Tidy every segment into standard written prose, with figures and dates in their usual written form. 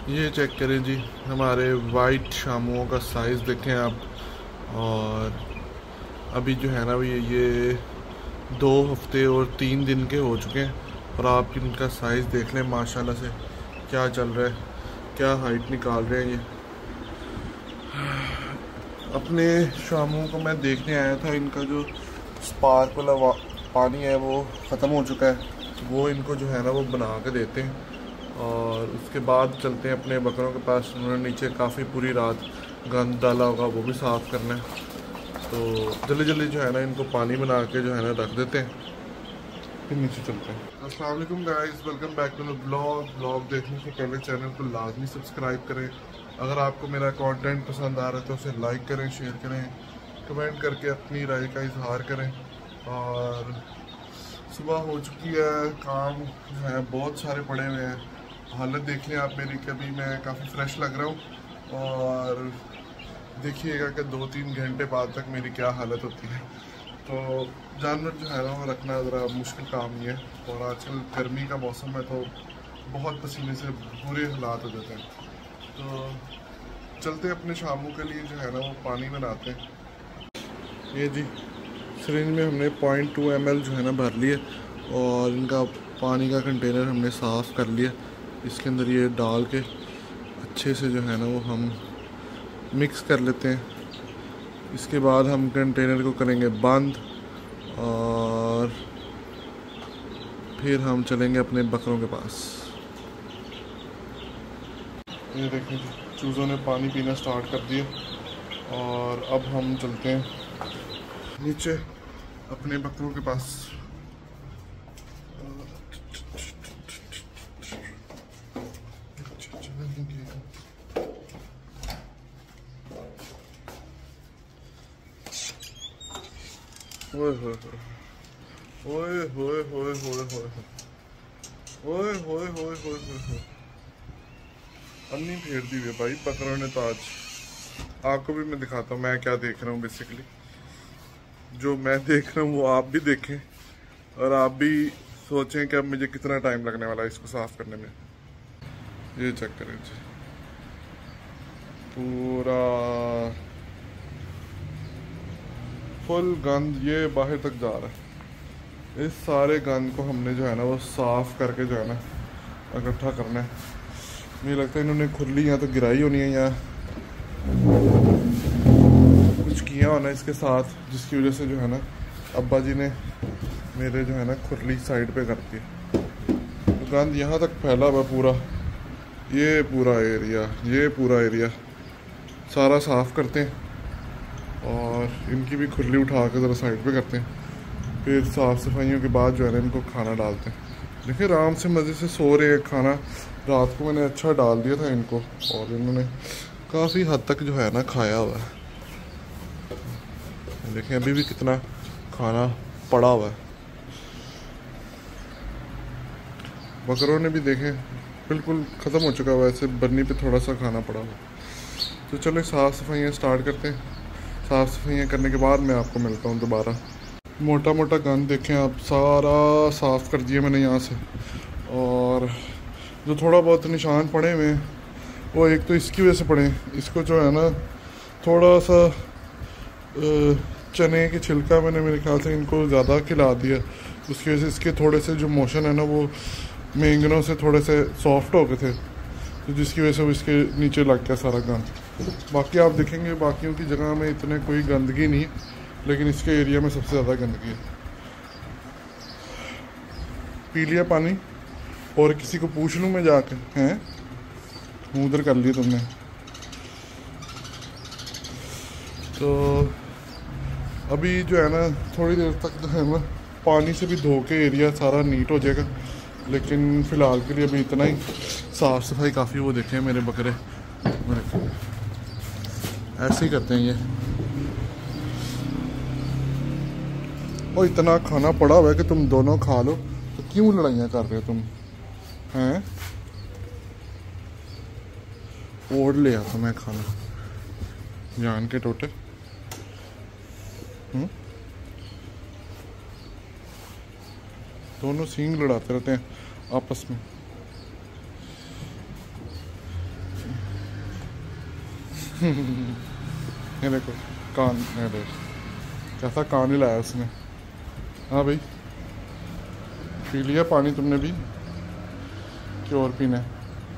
ये चेक करें जी, हमारे वाइट शामुओं का साइज़ देखें आप। और अभी जो है ना ये 2 हफ्ते और 3 दिन के हो चुके हैं और आप इनका साइज़ देख लें माशाल्लाह से क्या चल रहा है, क्या हाइट निकाल रहे हैं ये। अपने शामुओं को मैं देखने आया था, इनका जो स्पार्क वाला पानी है वो ख़त्म हो चुका है, वो इनको जो है ना वो बना के देते हैं और उसके बाद चलते हैं अपने बकरों के पास। उन्होंने नीचे काफ़ी पूरी रात गंद डाला होगा, वो भी साफ़ करना है, तो जल्दी जल्दी जो है ना इनको पानी बना के जो है ना रख देते हैं, फिर नीचे चलते हैं। अस्सलाम वालेकुम guys, welcome back to the blog. देखने से पहले चैनल को लाजमी सब्सक्राइब करें। अगर आपको मेरा कंटेंट पसंद आ रहा है तो उसे लाइक करें, शेयर करें, कमेंट करके अपनी राय का इजहार करें। और सुबह हो चुकी है, काम जो है बहुत सारे पड़े हुए हैं। हालत देख लें आप मेरी, कभी मैं काफ़ी फ्रेश लग रहा हूँ और देखिएगा कि 2-3 घंटे बाद तक मेरी क्या हालत होती है। तो जानवर जो है ना वो रखना ज़रा मुश्किल काम नहीं है, और आजकल गर्मी का मौसम है तो बहुत पसीने से बुरे हालात हो जाते हैं। तो चलते अपने शामों के लिए जो है ना वो पानी बनाते हैं। ये जी सिरिंज में हमने 0.2 ml जो है ना भर लिए और इनका पानी का कंटेनर हमने साफ़ कर लिया। इसके अंदर ये डाल के अच्छे से जो है ना वो हम मिक्स कर लेते हैं। इसके बाद हम कंटेनर को करेंगे बंद और फिर हम चलेंगे अपने बकरों के पास। ये देखें चूज़ों ने पानी पीना स्टार्ट कर दिया और अब हम चलते हैं नीचे अपने बकरों के पास। ओए होए होए होए होए होए होए होए होए होए, अन्नी फेर दी हुई भाई बकरों ने तो आज। आपको भी मैं दिखाता हूँ मैं क्या देख रहा हूँ। बेसिकली जो मैं देख रहा हूँ वो आप भी देखें और आप भी सोचें कि अब मुझे कितना टाइम लगने वाला है इसको साफ करने में। ये चेक करें जी, पूरा फुल गंद ये बाहर तक जा रहा है। इस सारे गंद को हमने जो है ना वो साफ करके जो है ना इकट्ठा करना है। मुझे लगता है इन्होंने खुरली या तो गिराई होनी है या कुछ किया होना इसके साथ, जिसकी वजह से जो है ना अब्बा जी ने मेरे जो है ना खुरली साइड पे कर दी। तो गंद यहाँ तक फैला हुआ पूरा, ये पूरा एरिया सारा साफ़ करते हैं और इनकी भी खुरली उठा के ज़रा साइड पे करते हैं। फिर साफ़ सफाइयों के बाद जो है ना इनको खाना डालते हैं। देखिए आराम से मज़े से सो रहे हैं। खाना रात को मैंने अच्छा डाल दिया था इनको और इन्होंने काफ़ी हद तक जो है ना खाया हुआ है। देखें अभी भी कितना खाना पड़ा हुआ है। बकरों ने भी देखें बिल्कुल ख़त्म हो चुका हुआ है, ऐसे बन्नी पे थोड़ा सा खाना पड़ा हुआ। तो चलो साफ़ सफाइयाँ स्टार्ट करते हैं। साफ़ सफाइयाँ करने के बाद मैं आपको मिलता हूँ दोबारा। मोटा मोटा गंद देखें आप, सारा साफ़ कर दिया मैंने यहाँ से। और जो थोड़ा बहुत निशान पड़े हुए हैं वो एक तो इसकी वजह से पड़े हैं, इसको जो है ना थोड़ा सा चने की छिलका मैंने मेरे ख्याल से इनको ज़्यादा खिला दिया, उसकी वजह से इसके थोड़े से जो मोशन है ना वो मेंगनों से थोड़े से सॉफ्ट हो गए थे, तो जिसकी वजह से वो इसके नीचे लग गया सारा गंद। बाकी आप देखेंगे बाकियों की जगह में इतने कोई गंदगी नहीं, लेकिन इसके एरिया में सबसे ज़्यादा गंदगी है। पी लिया पानी और किसी को पूछ लूँ मैं जाके, हैं मुँह उधर कर लिया तुमने। तो अभी जो है ना थोड़ी देर तक जो है ना पानी से भी धो के एरिया सारा नीट हो जाएगा, लेकिन फ़िलहाल के लिए अभी इतना ही। साफ़ सफाई काफ़ी, वो देखें मेरे बकरे ऐसे ही करते हैं ये। और इतना खाना पड़ा हुआ है कि तुम दोनों खा लो, तो क्यों लड़ाइयाँ कर रहे हो तुम, हैं? ओढ़ ले आता मैं खाना जान के टोटे। दोनों सींग लड़ाते रहते हैं आपस में। ये देखो कान, ये देखो कैसा कान ही लाया उसने। हाँ भाई, पी लिया पानी तुमने भी कि और पीना है?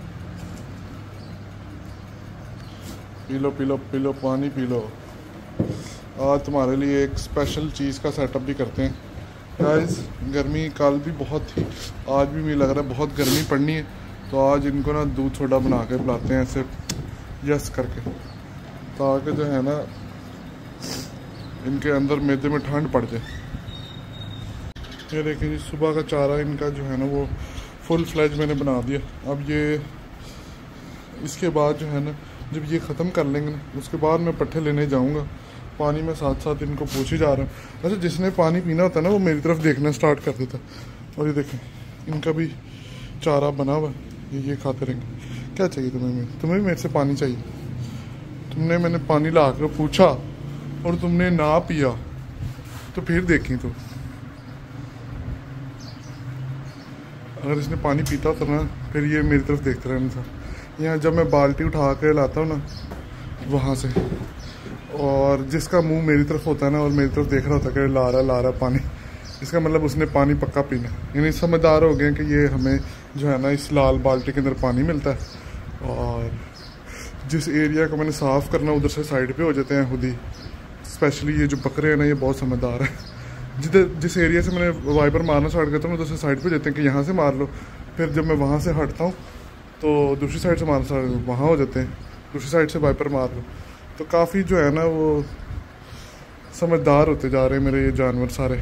पी लो पी लो पी लो, पानी पी लो। आज तुम्हारे लिए एक स्पेशल चीज़ का सेटअप भी करते हैं गाइस। गर्मी कल भी बहुत थी, आज भी मुझे लग रहा है बहुत गर्मी पड़नी है, तो आज इनको ना दूध सोडा बना के पिलाते हैं ऐसे यस करके, ताकि जो है ना इनके अंदर मैदे में ठंड पड़ जाए। ये देखिए जी, सुबह का चारा इनका जो है ना वो फुल फ्लैज मैंने बना दिया। अब ये इसके बाद जो है ना जब ये ख़त्म कर लेंगे ना, उसके बाद मैं पट्ठे लेने जाऊंगा। पानी में साथ साथ इनको पूछ ही जा रहा हूँ। अच्छा, जिसने पानी पीना होता है ना वो मेरी तरफ देखना स्टार्ट कर देता। और ये देखें इनका भी चारा बना हुआ है, ये खाते रहेंगे। क्या चाहिए तुम्हें? तुम्हें भी मेरे से पानी चाहिए? तुमने मैंने पानी ला कर पूछा और तुमने ना पिया, तो फिर देखी तो अगर इसने पानी पीता होता ना फिर ये मेरी तरफ देखते रहना था। यहाँ जब मैं बाल्टी उठा कर लाता हूँ ना वहाँ से, और जिसका मुंह मेरी तरफ होता है ना और मेरी तरफ देख रहा होता है कि ला रहा पानी, इसका मतलब उसने पानी पक्का पीना। यानी समझदार हो गए कि ये हमें जो है ना इस लाल बाल्टी के अंदर पानी मिलता है। और जिस एरिया को मैंने साफ़ करना उधर से साइड पे हो जाते हैं खुद ही। स्पेशली ये जो बकरे हैं ना ये बहुत समझदार है। जिस एरिया से मैंने वाइपर मारना स्टार्ट करता हूँ उधर से साइड पे जाते हैं कि यहाँ से मार लो। फिर जब मैं वहाँ से हटता हूँ तो दूसरी साइड से मारना स्टार्ट, वहाँ हो जाते हैं, दूसरी साइड से वाइपर मार लो। तो काफ़ी जो है ना वो समझदार होते जा रहे हैं मेरे ये जानवर सारे।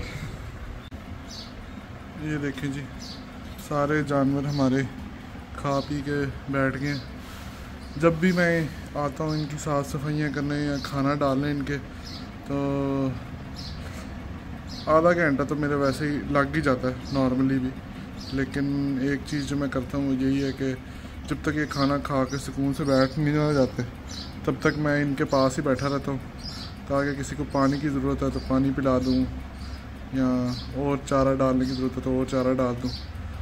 ये देखें जी, सारे जानवर हमारे खा पी के बैठ गए। जब भी मैं आता हूँ इनकी साफ़ सफाइयाँ करने या खाना डालने इनके, तो आधा घंटा तो मेरे वैसे ही लग ही जाता है नॉर्मली भी। लेकिन एक चीज़ जो मैं करता हूँ वो यही है कि जब तक ये खाना खा के सुकून से बैठ नहीं ना जाते तब तक मैं इनके पास ही बैठा रहता हूँ, ताकि किसी को पानी की ज़रूरत है तो पानी पिला दूँ, या और चारा डालने की ज़रूरत है तो और चारा डाल दूँ।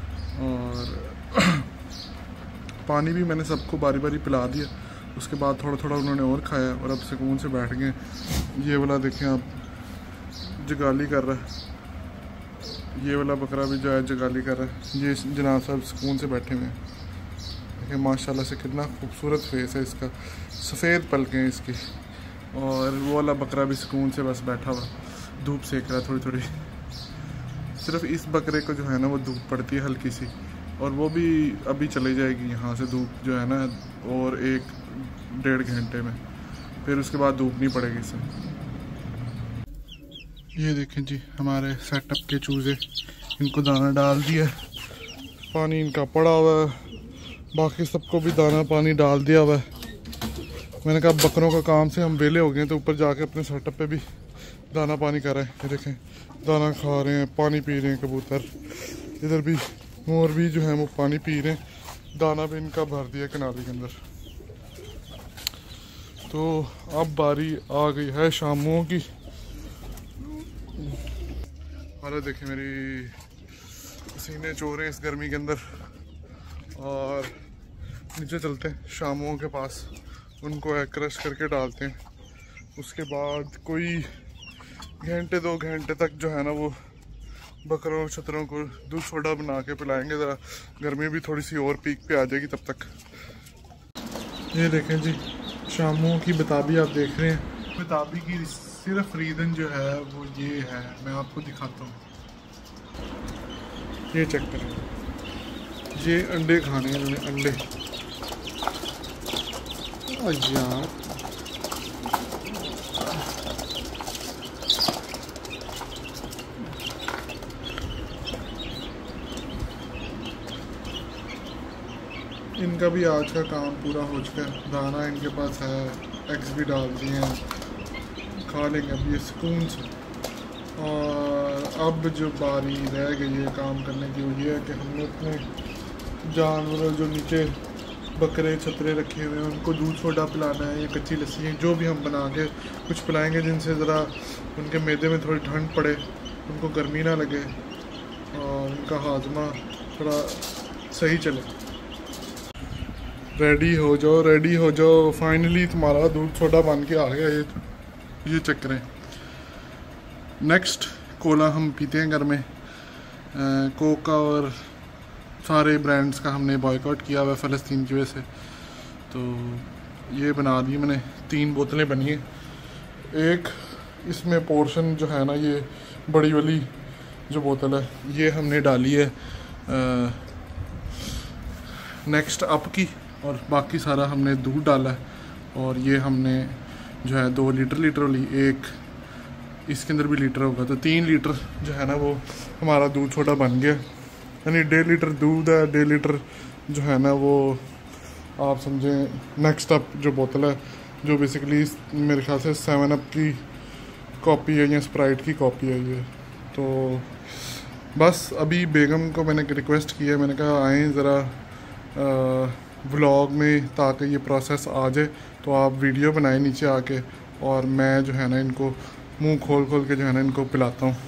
और पानी भी मैंने सबको बारी बारी पिला दिया। उसके बाद थोड़ा थोड़ा उन्होंने और खाया और अब सुकून से बैठ गए। ये वाला देखें आप, जगाली कर रहा है। ये वाला बकरा भी जो है जगाली कर रहा है। ये जनाब साहब सुकून से बैठे हुए हैं। देखिए माशाल्लाह से कितना खूबसूरत फेस है इसका, सफ़ेद पलकें हैं इसकी। और वो वाला बकरा भी सुकून से बस बैठा हुआ धूप सेक रहा है थोड़ी थोड़ी। सिर्फ इस बकरे को जो है ना वो धूप पड़ती है हल्की सी, और वो भी अभी चली जाएगी यहाँ से धूप जो है ना, और 1-1.5 घंटे में, फिर उसके बाद धूप नहीं पड़ेगी इसे। ये देखें जी हमारे सेटअप के चूज़े, इनको दाना डाल दिया, पानी इनका पड़ा हुआ है, बाकी सबको भी दाना पानी डाल दिया हुआ है। मैंने कहा बकरों का काम से हम वेले हो गए तो ऊपर जाके अपने सेटअप पे भी दाना पानी कर रहे हैं। ये देखें दाना खा रहे हैं, पानी पी रहे हैं कबूतर। इधर भी मोर भी जो है वो पानी पी रहे हैं, दाना भी इनका भर दिया कनाली के अंदर। तो अब बारी आ गई है शामों की। अरे देखें मेरी पसीने चो रहे हैं इस गर्मी के अंदर। और नीचे चलते हैं शामों के पास, उनको क्रश करके डालते हैं। उसके बाद कोई 1-2 घंटे तक जो है ना वो बकरों छतरों को दूध सोडा बना के पिलाएंगे। ज़रा गर्मी भी थोड़ी सी और पीक पे आ जाएगी तब तक। ये देखें जी शामों की बताबी आप देख रहे हैं। बताबी की सिर्फ रीज़न जो है वो ये है, मैं आपको दिखाता हूँ। ये चेक करें, ये अंडे खाने हैं इन्होंने, अंडे। यार इनका भी आज का काम पूरा हो चुका है। दाना इनके पास है, एग्स भी डाल दिए हैं, खा लेंगे अब ये सुकून से। और अब जो बारी रह गई है काम करने की वो ये है कि हमने अपने जानवरों जो नीचे बकरे छतरे रखे हुए हैं उनको दूध सोडा पिलाना है, या कच्ची लस्सी है जो भी हम बना के कुछ पिलाएंगे जिनसे ज़रा उनके मैदे में थोड़ी ठंड पड़े, उनको गर्मी ना लगे और उनका हाजमा थोड़ा सही चले। रेडी हो जाओ, फाइनली तुम्हारा दूध छोटा बन के आ गया। ये चेक करें। नेक्स्ट कोला हम पीते हैं घर में। कोका और सारे ब्रांड्स का हमने बॉयकॉट किया हुआ है फ़लस्तीन की वजह से। तो ये बना दी मैंने, 3 बोतलें बनी हैं। एक इसमें पोर्शन जो है ना, ये बड़ी वाली जो बोतल है ये हमने डाली है नेक्स्ट अप की, और बाकी सारा हमने दूध डाला है। और ये हमने जो है 2 लीटर वाली, एक इसके अंदर भी लीटर होगा, तो 3 लीटर जो है ना वो हमारा दूध छोटा बन गया। यानी 1.5 लीटर दूध है, 1.5 लीटर जो है ना वो आप समझें नेक्स्ट अप जो बोतल है, जो बेसिकली मेरे ख्याल से 7 अप की कॉपी है या स्प्राइट की कॉपी है ये। तो बस अभी बेगम को मैंने रिक्वेस्ट की है, मैंने कहा आएँ ज़रा व्लॉग में ताकि ये प्रोसेस आ जाए, तो आप वीडियो बनाएं नीचे आके, और मैं जो है ना इनको मुंह खोल के जो है ना इनको पिलाता हूँ।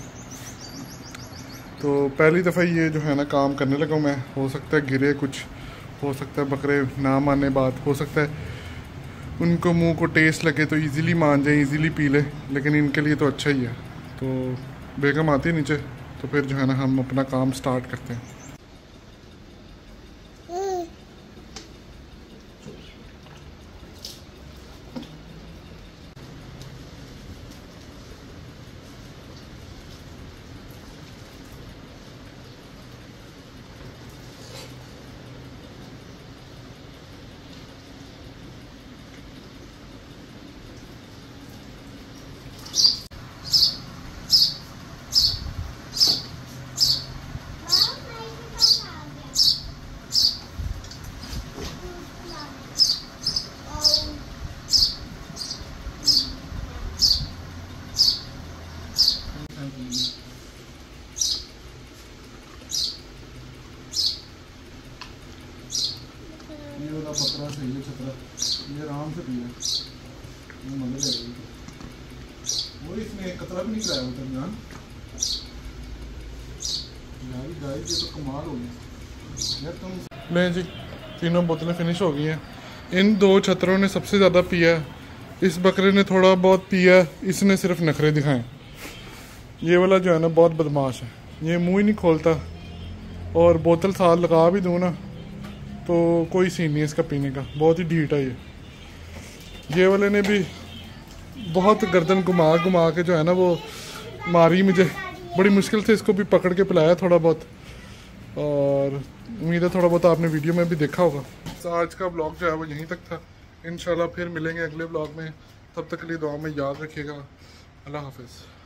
तो पहली दफ़ा ये जो है ना काम करने लगा मैं। हो सकता है गिरे कुछ, हो सकता है बकरे ना माने बात, हो सकता है उनको मुंह को टेस्ट लगे तो इजीली मान जाए, इजीली पी ले, लेकिन इनके लिए तो अच्छा ही है। तो बेगम आती है नीचे, तो फिर जो है ना हम अपना काम स्टार्ट करते हैं। ये वाला बकरा सही है, छतरा ये आराम से पिए, ये मजे जाएगी। वो इसने कतरा भी नहीं कराया होता जान यार, ये तो कमाल हो गया यार तुम। ले जी, 3 बोतलें फिनिश हो गई हैं। इन 2 छतरों ने सबसे ज़्यादा पिया, इस बकरे ने थोड़ा बहुत पिया, इसने सिर्फ नखरे दिखाए। ये वाला जो है ना बहुत बदमाश है, ये मुंह ही नहीं खोलता, और बोतल साथ लगा भी दूँ ना तो कोई सीन नहीं है इसका पीने का, बहुत ही ढीठ है ये वाले ने भी बहुत गर्दन घुमा के जो है ना वो मारी मुझे, बड़ी मुश्किल से इसको भी पकड़ के पिलाया थोड़ा बहुत, और उम्मीद है थोड़ा बहुत आपने वीडियो में भी देखा होगा। तो आज का ब्लॉग जो है वो यहीं तक था। इंशाल्लाह फिर मिलेंगे अगले ब्लॉग में, तब तक के लिए दुआ में याद रखिएगा। अल्लाह हाफिज़।